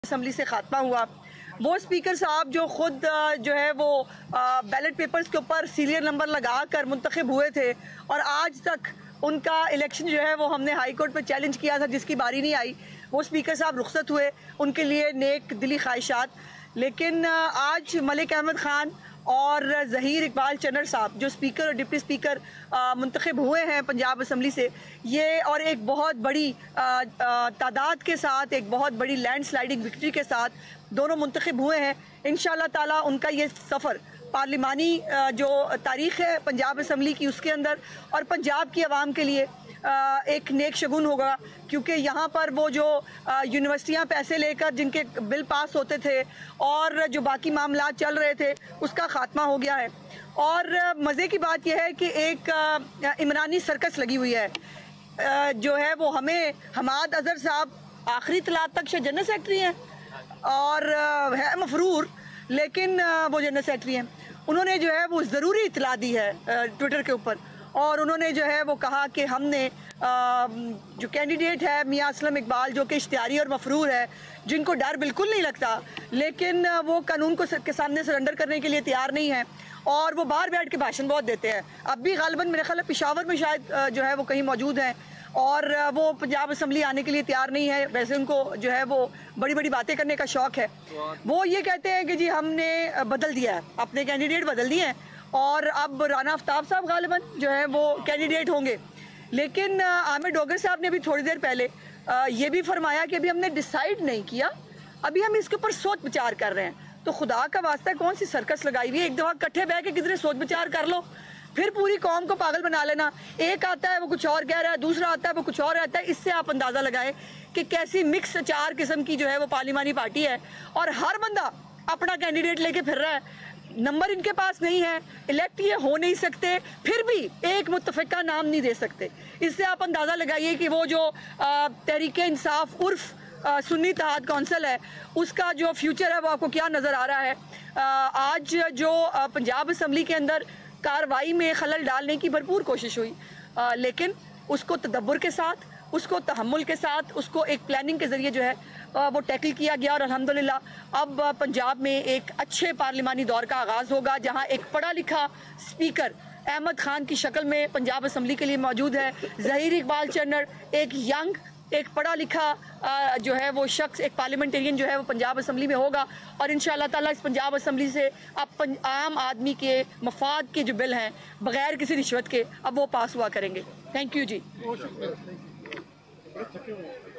Assembly سے خاتمہ ہوا، وہ اسپیکر صاحب جو خود جو ہے وہ بیلٹ پیپرز کے اوپر سیریل نمبر لگا کر منتخب ہوئے تھے اور آج تک ان کا الیکشن جو ہے وہ ہم نے ہائی کورٹ پہ چیلنج کیا تھا، جس کی باری نہیں آئی، وہ اسپیکر صاحب رخصت ہوئے، ان کے لیے نیک دلی خواہشات۔ لیکن آج ملک احمد خان اور ظہیر اقبال چنر صاحب جو اسپیکر اور ڈپٹی اسپیکر منتخب ہوئے ہیں پنجاب اسمبلی سے، یہ اور ایک بہت بڑی تعداد کے ساتھ، ایک بہت بڑی لینڈ سلائیڈنگ وکٹری کے ساتھ دونوں منتخب ہوئے ہیں۔ انشاءاللہ تعالیٰ ان کا یہ سفر پارلیمانی جو تاریخ ہے پنجاب اسمبلی کی، اس کے اندر اور پنجاب کی عوام کے لیے ایک نیک شگون ہوگا، کیونکہ یہاں پر وہ جو یونیورسٹیاں پیسے لے کر جن کے بل پاس ہوتے تھے اور جو باقی معاملات چل رہے تھے، اس کا خاتمہ ہو گیا ہے۔ اور مزے کی بات یہ ہے کہ ایک عمرانی سرکس لگی ہوئی ہے، جو ہے وہ ہمیں حماد اظہر صاحب آخری اطلاع تک شاید جنرل سیکرٹری ہیں اور ہے مفرور، لیکن وہ جنرل سیکرٹری ہیں۔ انہوں نے جو ہے وہ ضروری اطلاع دی ہے ٹویٹر کے اوپر، اور انہوں نے جو ہے وہ کہا کہ ہم نے جو کینڈیڈیٹ ہے میاں اسلم اقبال، جو کہ اشتہاری اور مفرور ہے، جن کو ڈر بالکل نہیں لگتا، لیکن وہ قانون کے سامنے سرنڈر کرنے کے لیے تیار نہیں ہے، اور وہ باہر بیٹھ کے بھاشن بہت دیتے ہیں۔ اب بھی غالباً میرے خیال ہے پشاور میں شاید جو ہے وہ کہیں موجود ہیں، اور وہ پنجاب اسمبلی آنے کے لیے تیار نہیں ہے۔ ویسے ان کو جو ہے وہ بڑی بڑی باتیں کرنے کا شوق ہے۔ وہ یہ کہتے ہیں کہ جی ہم نے بدل دیا ہے، اپنے کینڈیڈیٹ بدل دیے ہیں، اور اب رانا آفتاب صاحب غالباً جو ہے وہ کینڈیڈیٹ ہوں گے۔ لیکن عامر ڈوگر صاحب نے بھی تھوڑی دیر پہلے یہ بھی فرمایا کہ ابھی ہم نے ڈیسائیڈ نہیں کیا، ابھی ہم اس کے اوپر سوچ بچار کر رہے ہیں۔ تو خدا کا واسطہ کون سی سرکس لگائی ہوئی ہے؟ ایک دفعہ کٹھے بیٹھ کے کدھر سوچ بچار کر لو، پھر پوری قوم کو پاگل بنا لینا۔ ایک آتا ہے وہ کچھ اور کہہ رہا ہے، دوسرا آتا ہے وہ کچھ اور رہتا ہے۔ اس سے آپ اندازہ لگائیں کہ کیسی مکس چار قسم کی جو ہے وہ پارلیمانی پارٹی ہے، اور ہر بندہ اپنا کینڈیڈیٹ لے کے پھر رہا ہے۔ نمبر ان کے پاس نہیں ہے، الیکٹ یہ ہو نہیں سکتے، پھر بھی ایک متفقہ نام نہیں دے سکتے۔ اس سے آپ اندازہ لگائیے کہ وہ جو تحریک انصاف عرف سنی اتحاد کونسل ہے، اس کا جو فیوچر ہے وہ آپ کو کیا نظر آ رہا ہے۔ آج جو پنجاب اسمبلی کے اندر کاروائی میں خلل ڈالنے کی بھرپور کوشش ہوئی، لیکن اس کو تدبر کے ساتھ، اس کو تحمل کے ساتھ، اس کو ایک پلاننگ کے ذریعے جو ہے وہ ٹیکل کیا گیا، اور الحمدللہ اب پنجاب میں ایک اچھے پارلیمانی دور کا آغاز ہوگا، جہاں ایک پڑھا لکھا اسپیکر احمد خان کی شکل میں پنجاب اسمبلی کے لیے موجود ہے۔ ظہیر اقبال چنر ایک ینگ، ایک پڑھا لکھا جو ہے وہ شخص، ایک پارلیمنٹیرین جو ہے وہ پنجاب اسمبلی میں ہوگا، اور انشاءاللہ تعالیٰ اس پنجاب اسمبلی سے اب عام آدمی کے مفاد کے جو بل ہیں بغیر کسی رشوت کے اب وہ پاس ہوا کریں گے۔ Thank you G.